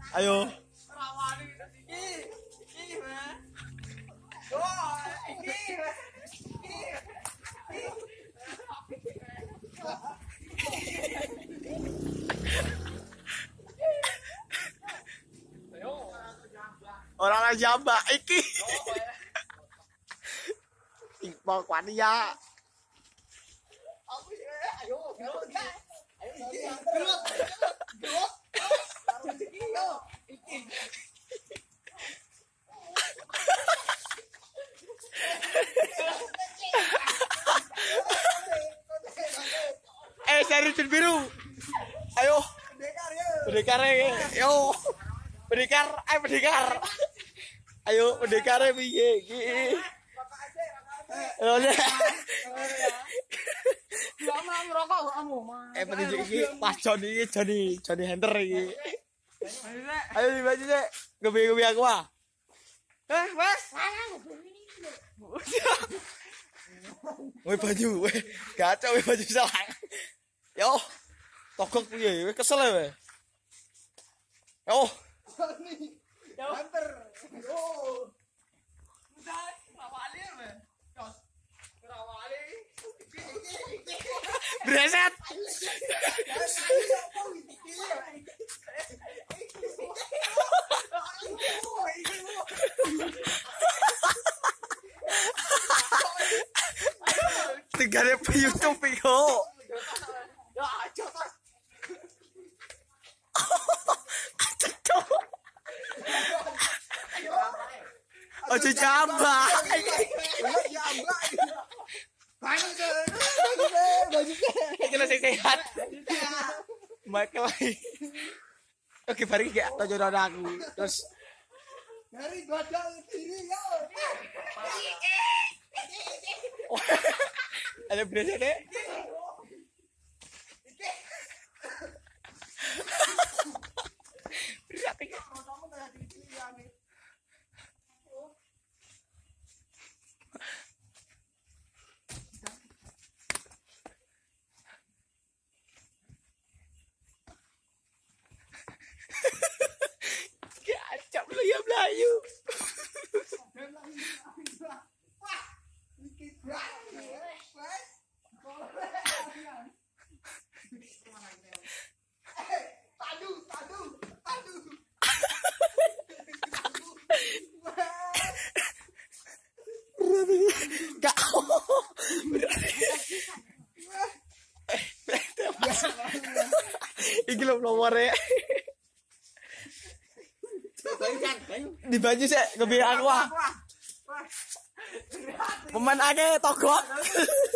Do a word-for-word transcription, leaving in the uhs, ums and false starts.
Ayo. Rawani iki. Iki, Mas. Oh, iki. Iki. Orang jamba iki. Iqbal quán đi ya. Ayo, ayo. Ayo, Eh, cari tir biru. Ayo. Pendekar ya. Yo. Pendekar, ayo pendekar. Ayo pendekar piye iki? Ayo. lama ngerokok kamu, Mas. Eh penunjuk iki pas Joni iki Joni, Joni Hunter iki. Ayo di baju sik. Gebi-gebi aku ah. Eh, Mas. Woi baju, woi. Gacok woi baju salah. Yo. Togok piye? Wis kesel ya, weh. Yo. Hunter. Yo. Udah, rawali ya, Mas. Jos. Rawali. Breset. Tinggalnya pe YouTube yo. Ya, coba. Ojo jamba. Kita sehat. Michael lagi. Oke, bari gak tojo aku. Terus Dari dodol kiri yo. ada berasa deh. Berasa deh. Gacap lu ya Melayu. Tadu, tadu, tadu. Gak. Iki lho nomornya. Di baju sih kebiasaan wah. Pemain ake togok.